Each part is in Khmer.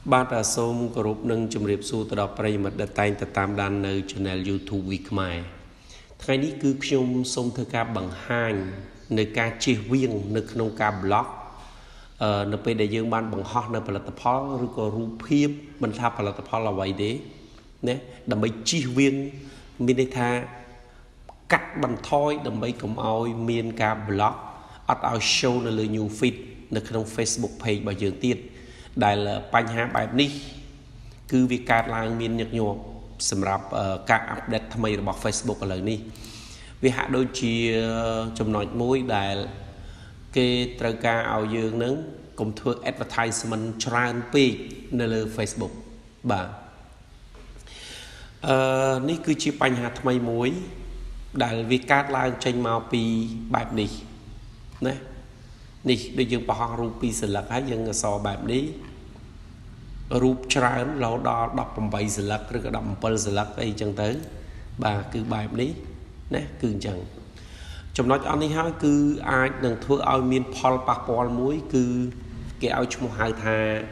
បាទសូមគោរពនឹងជម្រាបសួរទៅដល់ប្រិយមិត្តដែលតែងតែតាមដាននៅ Channel YouTube វិខ្មែរថ្ងៃនេះគឺខ្ញុំសូមធ្វើការបង្ហាញនៅការជៀសវាងនៅក្នុងការ block នៅពេលដែលយើងបានបង្ហោះនៅផលិតផលឬក៏រូបភាពមិនថាផលិតផលអ្វីទេណាដើម្បីជៀសវាងមានន័យថាកាត់បន្ថយដើម្បីកុំឲ្យមានការ block អត់ឲ្យ show នៅលើ new feed នៅក្នុង Facebook page របស់យើងទៀតដែលបញ្ហាបែបនេះគឺវាកើតឡើងមានញឹកញាប់សម្រាប់ការអាប់ដេតថ្មីរបស់ Facebook ឥឡូវនេះវាហាក់ដូចជាចំណុចមួយដែលគេត្រូវការឲ្យយើងនឹងកុំធ្វើ advertisement ច្រើនពេកនៅលើ Facebook បាទនេះគឺជាបញ្ហាថ្មីមួយដែលវាកើតឡើងចេញមកពីបែបនេះណានេះដូចយើងបង្ហោះរូបពីសន្លឹកហើយយើងអក្សរបែបនេះរូបច្រើនរហូតដល់18សន្លឹកឬក៏17សន្លឹកអីចឹងទៅបាទគឺបែបនេះណាគឺអញ្ចឹងចំណុចអស់នេះហើយគឺអាចនឹងធ្វើឲ្យមានផលប៉ះពាល់មួយគឺគេឲ្យឈ្មោះហៅថា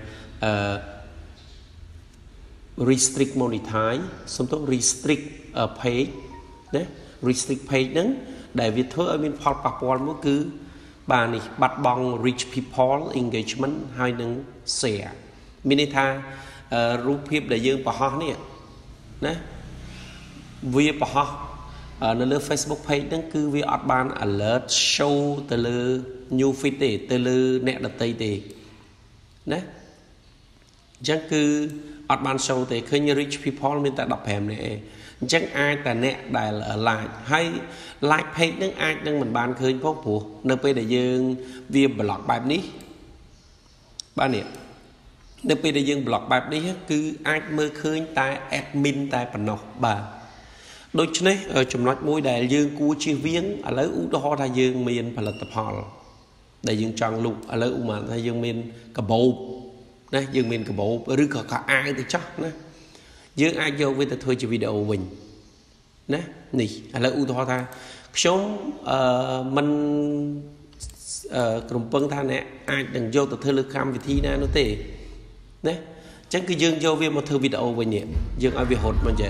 restrict monetize សំទោស restrict page ណា restrict page ហ្នឹងដែលវាធ្វើឲ្យមានផលប៉ះពាល់មួយគឺបាទនេះបាត់បង់ reach people engagement ហើយនឹង share មានន័យថារូបភាពដែលយើងបង្ហោះនេះណាវាបង្ហោះនៅលើ Facebook page ហ្នឹងគឺវាអត់បាន alert show ទៅលើ new feed ទេទៅលើអ្នកដទៃទេណាអញ្ចឹងគឺអត់បាន show ទេឃើញ reach people មានតែ15នាក់ឯងអញ្ចឹងអាចតែអ្នកដែល like ហើយ like page ហ្នឹងអាចនឹងមិនបានឃើញផងព្រោះនៅពេលដែលយើងវា block បែបនេះបាទនេះនៅពេលដែលយើង block បែបនេះគឺអាចមើលឃើញតែ admin តែប៉ុណ្ណោះបាទដូច្នេះចំណុចមួយដែលយើងគួរជៀសវាងឥឡូវឧទាហរណ៍ថាយើងមានផលិតផលដែលយើងចង់លក់ឥឡូវឧទាហរណ៍ថាយើងមានកាបូបណាយើងមានកាបូបឬក៏ខោអាវទៅចោះណាយើងអាចយកវាទៅធ្វើជាវីដេអូវិញណានេះឥឡូវឧទាហរណ៍ថាខ្ញុំមិនក្រុមពឹងថាអ្នកអាចនឹងយកទៅធ្វើលើកម្មវិធីណានោះទេណាអញ្ចឹងគឺយើងយកវាមកធ្វើវីដេអូវិញនេះយើងឲ្យវារត់មកចេះ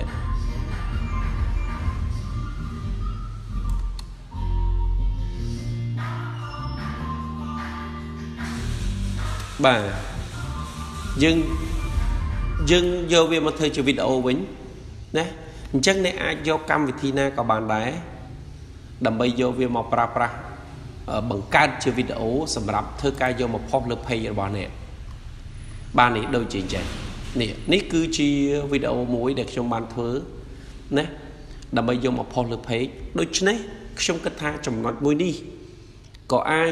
បាទយើងយកវាមកធ្វើជាវីដេអូវិញណាអញ្ចឹងអ្នកអាចយកកម្មវិធីណាក៏បានដែរដើម្បីយកវាមកប្រើប្រាស់បង្កើតជាវីដេអូសម្រាប់ធ្វើការយកមកផុសលើ page របស់អ្នកបាទនេះដូចជាអញ្ចឹងនេះគឺជាវីដេអូមួយដែលខ្ញុំបានធ្វើណាដើម្បីយកមកផុសលើ page ដូច្នេះខ្ញុំគិតថាចំណុចមួយនេះក៏អាច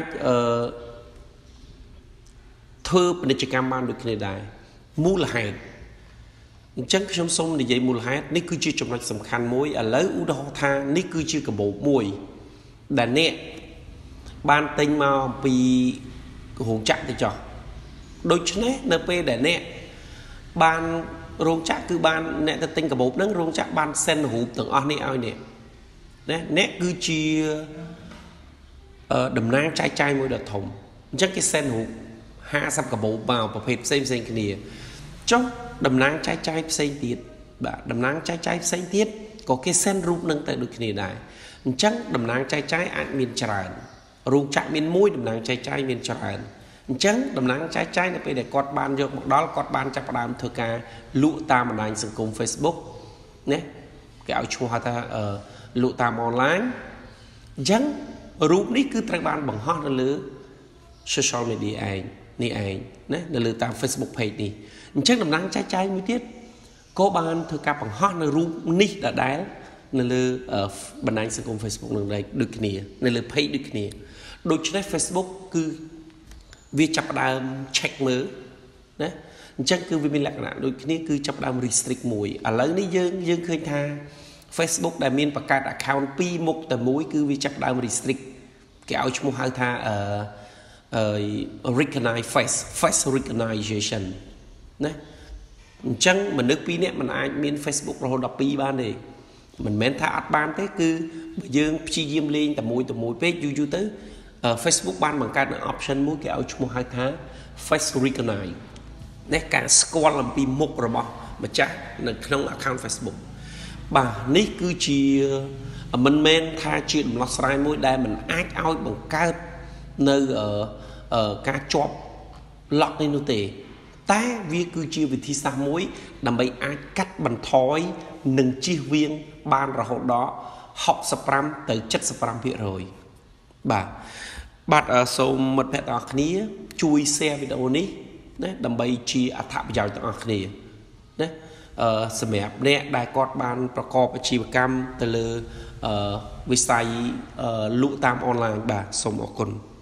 ធ្វើពាណិជ្ជកម្មបានដូចគ្នាដែរមូលហេតុអញ្ចឹងខ្ញុំសូមនិយាយមូលហេតុនេះគឺជាចំណុចសំខាន់មួយឥឡូវឧទាហរណ៍ថានេះគឺជាកាបូបមួយដែលអ្នកបានទិញមកអំពីរោងចក្រទៅចោះដូច្នេះនៅពេលដែលអ្នកបានរោងចក្រគឺបានអ្នកទៅទិញកាបូបហ្នឹងរោងចក្របាន send រូបទាំងអស់នេះឲ្យអ្នកណាអ្នកគឺជាតំណាងចែកចាយមួយដ៏ធំអញ្ចឹងគេ send រូប50កាបូបមកប្រភេទផ្សេងគ្នាចុះតំណាងចែកចាយផ្សេងទៀតបាទតំណាងចែកចាយផ្សេងទៀតក៏គេ send រូបនឹងទៅដូចគ្នាដែរអញ្ចឹងតំណាងចែកចាយអាចមានច្រើនរោងចក្រមានមួយតំណាងចែកចាយមានច្រើនអញ្ចឹងតំណាងចែកចាយនៅពេលដែលគាត់បានយកមកដល់គាត់បានចាប់ផ្ដើមធ្វើការលក់តាមបណ្ដាញសង្គម Facebook ណាគេឲ្យឈ្មោះហៅថាលក់តាមអនឡាញអញ្ចឹងរូបនេះគឺត្រូវបានបង្ហោះនៅលើ social media ឯងនេះឯងណានៅលើតាម Facebook page នេះអញ្ចឹងតំណាងចែកចាយមួយទៀតក៏បានធ្វើការបង្ហោះនៅរូបនេះដដែលនៅលើបណ្ដាញសង្គម Facebook នឹងដូចគ្នានៅលើ page ដូចគ្នាដូច្នេះ Facebook គឺវាចាប់ផ្ដើម check មើលណាអញ្ចឹងគឺវាមានលក្ខណៈដូចគ្នាគឺចាប់ផ្ដើម restrict មួយឥឡូវនេះយើងឃើញថា Facebook ដែលមានបង្កើត account ពីរមុខតែមួយគឺវាចាប់ផ្ដើម restrict គេឲ្យឈ្មោះហៅថាrecognize face recognition ណាអញ្ចឹងមនុស្សពីរនាក់មិនអាចមាន Facebook រហូតដល់2បានទេមិនមែនថាអត់បានទេគឺបើយើងព្យាយាមលេងតែមួយពេកយូរទៅ Facebook បានបង្កើតនៅ option មួយគេឲ្យឈ្មោះហៅថា face recognize នេះការស្គាល់អំពីមុខរបស់ម្ចាស់នៅក្នុង account Facebook បាទនេះគឺជាមិនមែនថាជាដំណោះស្រាយមួយដែលមិនអាចឲ្យបង្កើតនៅការជាប់ lock នេះនោះទេតែវាគឺជាវិធីសាស្ត្រមួយដើម្បីអាចកាត់បន្ថយនិងជៀសវាងបានរហូតដល់65 ទៅ 75% បាទសូមមិត្តភក្តិទាំងអស់គ្នាជួយ share វីដេអូនេះណាដើម្បីជាអត្ថប្រយោជន៍ទាំងអស់គ្នាណាសម្រាប់អ្នកដែលគាត់បានប្រកបអាជីវកម្មទៅលើវិស័យលក់តាមអនឡាញបាទសូមអរគុណ